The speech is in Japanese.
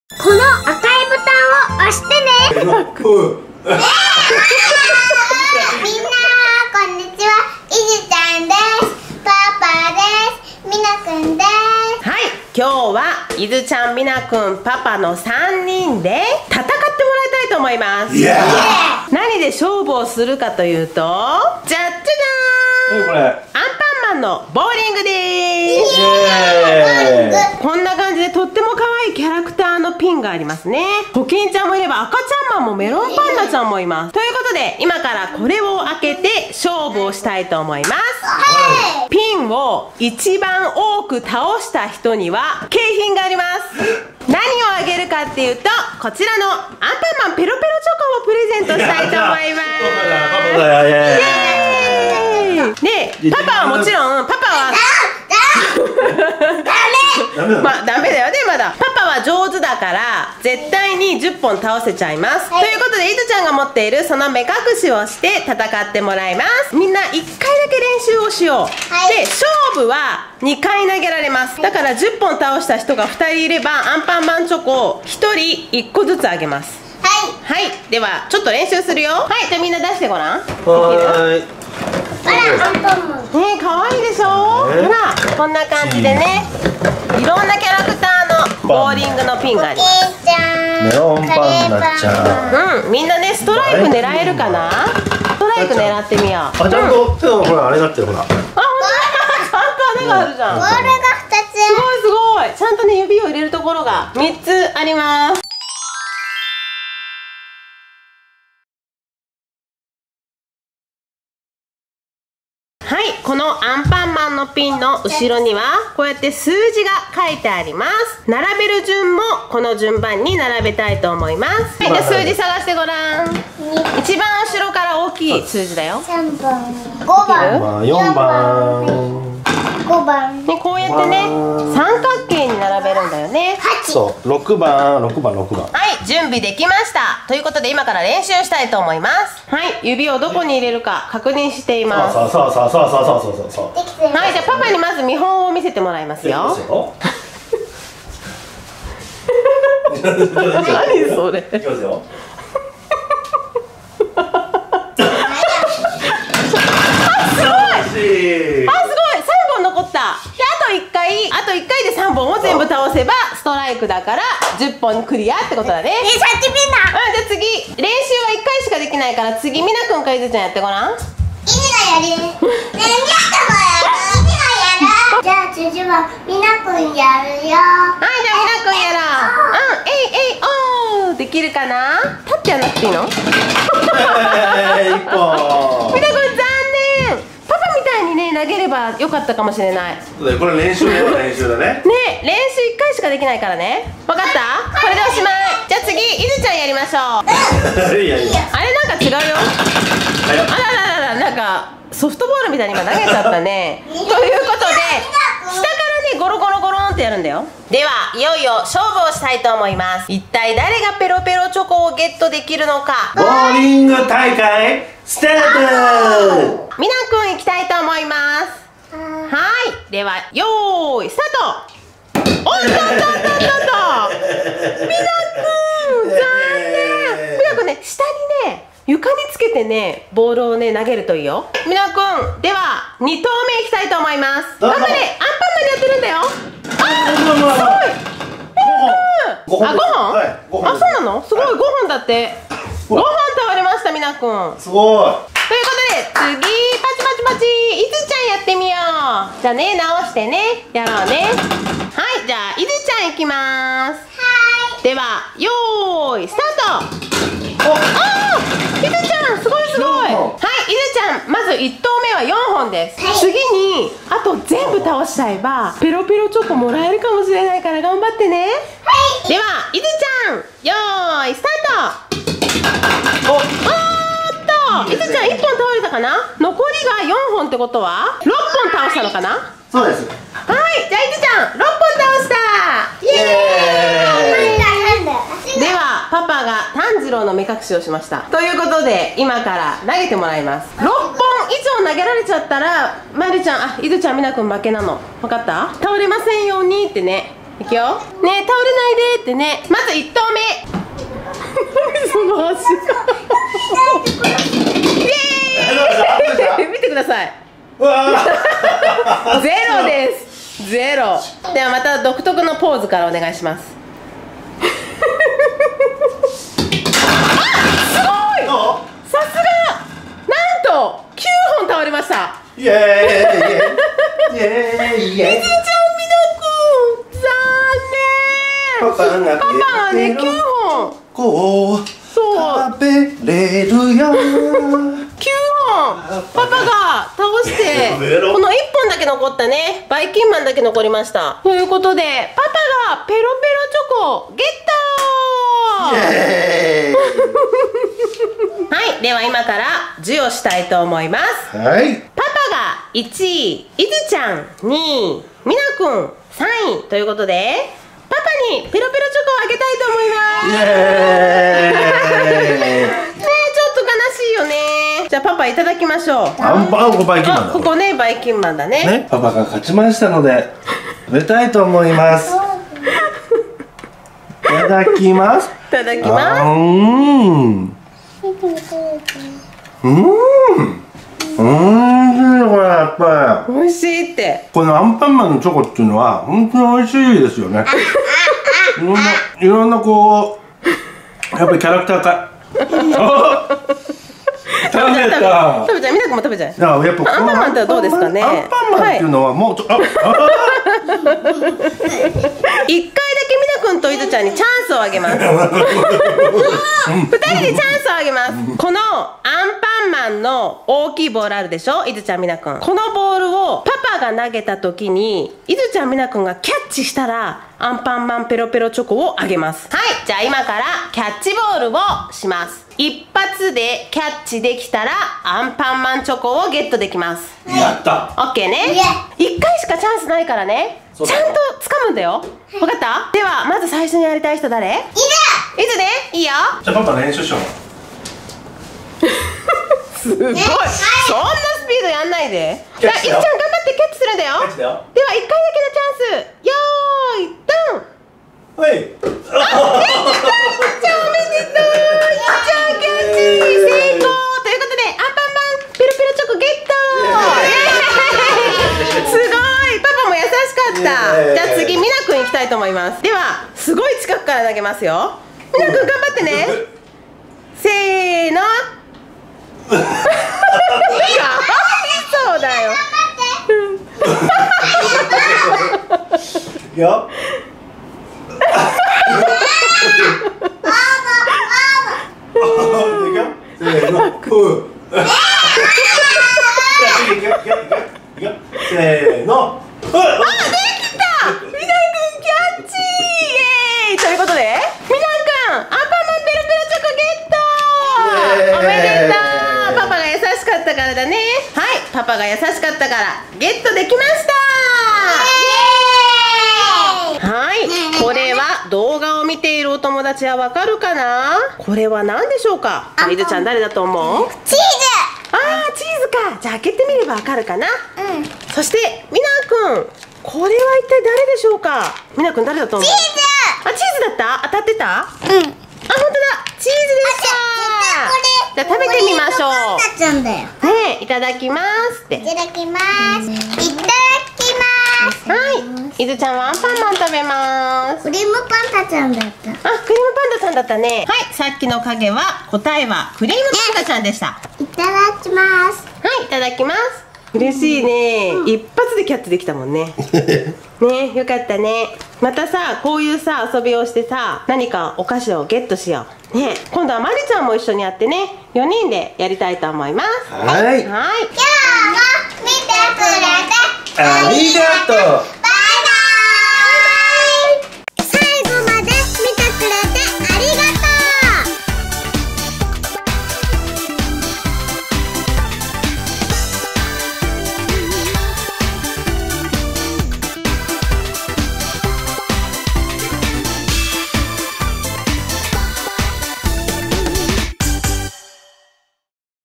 この赤いボタンを押してね。みんなこんにちは、いずちゃんです。パパです。みなくんです。 はい、今日はいずちゃん、みなくん、パパの3人で戦ってもらいたいと思います。何で勝負をするかというと、じゃじゃじゃーん、これアンパンマンのボーリングです。こんな感じでとっても可愛いキャラクターのピンがありますね。コキンちゃんもいれば赤ちゃんマンもメロンパンナちゃんもいます。ということで今からこれを開けて勝負をしたいと思います。ピンを一番多く倒した人には景品があります。何をあげるかっていうと、こちらのアンパンマンペロペロチョコをプレゼントしたいと思います。で、パパはもちろん、パパはまあダメだよね、まだ。パパは上手だから絶対に10本倒せちゃいます、ということでいずちゃんが持っているその目隠しをして戦ってもらいます。みんな1回だけ練習をしよう、で勝負は2回投げられます。だから10本倒した人が2人いればアンパンマンチョコを1人1個ずつあげます。はい、ではちょっと練習するよ。はい、じゃあみんな出してごらん。 あら、アンパンマンね、可愛いでしょ。ほら、こんな感じでね、いろんなキャラクターのボーリングのピンがあります。 メロンパンナちゃん。 みんなね、ストライク狙えるかな。ストライク狙ってみよう。 あ、ちゃんと手のほらあれになってる、ほら。 あ、ほんとだ。ちゃんと穴があるじゃん。 ボールが2つ。 すごいすごい。ちゃんとね、指を入れるところが3つあります。はい、このアンパンマンのピンの後ろにはこうやって数字が書いてあります。並べる順もこの順番に並べたいと思います。はい、じゃあ数字探してごらん。一番後ろから大きい数字だよ。 3番、5番、 4番、 5番ね、こうやってね、三角形に並べるんだよね。 そう、6番、6番、6番。 はい、準備できました。ということで今から練習したいと思います。はい、指をどこに入れるか確認しています。 そうそうそうそうそうそうそう。 はい、じゃあパパにまず見本を見せてもらいますよ。何それ。 いきますよ。 すごい、3本残った。で、あと1回で3本を全部倒せばストライクだから10本クリアってことだね。 さっきみんな。 じゃあ次、練習は1回しかできないから次、みなくんかいずちゃんやってごらん。 意味がやる。ね、みなくんもやる。意味がやる。じゃあ次はみなくんやるよ。 はい、じゃあみなくんやろう。えいおー、できるかな。立ってやらなくていいの。 1本。 みなくん残念。パパみたいにね、投げればよかったかもしれない。 これ練習だよ、練習だね。 ね、練習1回しかできないからね。わかった？これでおしまい。じゃあ次、いずちゃんやりましょう。 いやいや。 あれなんか違うよ。あらららら、なんかソフトボールみたいに今投げちゃったね。ということで、下からね、ゴロゴロゴロンってやるんだよ。では、いよいよ勝負をしたいと思います。一体誰がペロペロチョコをゲットできるのか。 ボーリング大会スタート。 みなくん行きたいと思います。はい、ではよーいスタート。おっとっとっとっとっと。みなくん残念。みなくんね、下にね、床につけてね、ボールをね、投げるといいよ。みなくん、では2投目いきたいと思います。頑張れ、アンパンマンでやってるんだよ。あ、すごい。みなくん、あ、5本？ はい、5本。 あ、そうなの？すごい、5本だって。5本倒れました、みなくん。 すごい。 ということで、次、パチパチパチ、いずちゃんやってみよう。じゃあね、直してね、やろうね。はい、じゃあ、いずちゃんいきます。では、よーい、スタート。あー、いずちゃん、すごいすごい。はい、いずちゃん、まず1投目は4本です。次に、あと全部倒しちゃえば、ペロペロチョコもらえるかもしれないから頑張ってね。では、いずちゃん、よーい、スタート。いずちゃん1本倒れたかな。残りが4本ってことは6本倒したのかな。 そうです。 はい、じゃあいずちゃん6本倒した。イエーイ。ではパパが炭治郎の目隠しをしました。ということで今から投げてもらいます。6本以上投げられちゃったらまるちゃん、いずちゃん、みなくん負けなの。分かった？倒れませんようにってね。 いくよ。ねえ、倒れないでってね。まず1投目。その足。イエーイ。見てください。 うわゼロです。ゼロ。ではまた独特のポーズからお願いします。すごい。さすが。なんと9本倒れました。 イエーイイエーイイエーイ。 みずちゃん、みなくん、残念。 パパがパパはね、9本。 こうそう食べれるよ。 9本パパが倒してこの1本だけ残ったね。バイキンマンだけ残りました。ということでパパがペロペロチョコゲット。 イエーイ。 はい、では今から授与したいと思います。 はい。 パパが1位、いずちゃん2位、みなくん3位ということでパパにペロペロチョコをあげたいと思います。 イエーイ。 ねえ、ちょっと悲しいよね。じゃあパパいただきましょう。 アンパン粉バイキンマンだ。 ここね、バイキンマンだね。 ね、パパが勝ちましたので食べたいと思います。いただきます。 いただきます。 これやっぱり美味しいって。 このアンパンマンのチョコっていうのは本当に美味しいですよね。いろんなこうやっぱりキャラクターか食べた。 食べちゃう。みなくんも食べちゃう。 だからやっぱアンパンマンってどうですかね。 アンパンマンっていうのはもう 1回だけみなくんといずちゃんにチャンスをあげます。2人にチャンスをあげます。このアンパンマンの大きいボールあるでしょ、いずちゃんみなくん。このボールをパパが投げた時にいずちゃんみなくんがキャッチしたらアンパンマンペロペロチョコをあげます。はい、じゃあ今からキャッチボールをします。一発でキャッチできたらアンパンマンチョコをゲットできます。 やった。 オッケーね。1回しかチャンスないからね。ちゃんと掴むんだよ。分かった？ではまず最初にやりたい人誰？いずね。いいよ。 じゃあパパ練習しよう。 すごい。そんなスピードやんないで。じゃあいずちゃん頑張ってキャッチするんだよ。では1回だけのチャンス。よーいドン。 はい。 おめでとう。いずちゃんキャッチ成功ということでアンパンマンペロペロチョコゲット。すごい。パパも優しかった。じゃあ次みなくん行きたいと思います。ではすごい近くから投げますよ。みなくん頑張ってね。せーの。かわいそうだよ。 いくよ。せーの。せーの。 あ、できた。みなくんキャッチ。イエーイということでみなくんアンパンマンペロペロチョコゲット。おめでとう。パパが優しかったからだね。はい、パパが優しかったからゲットできました。はい、これは動画を見ているお友達はわかるかな。これは何でしょうか。いずちゃん誰だと思う？ チーあー、チーズか。じゃあ開けてみればわかるかな。そしてみなくん、これは一体誰でしょうか。みなくん誰だと思う？ ズ。 あ、チーズだった？当たってた？あ、本当だ。チーズでした。じゃあ食べてみましょう。 なっちゃうんだよ。 ねえ、いただきますって。 いただきます。いただきます。 はい、いずちゃんはアンパンマン食べます。 クリームパンダちゃんだった。 あ、クリームパンダさんだったね。はい、さっきの影は答えはクリームパンダちゃんでした。 いただきます。 はい、いただきます。嬉しいね。一発でキャッチできたもんね。ね、よかったね。またさ、こういうさ遊びをしてさ、何かお菓子をゲットしようね。今度はまりちゃんも一緒にやってね、4人でやりたいと思います。 はい。 今日も見てくれてありがとう。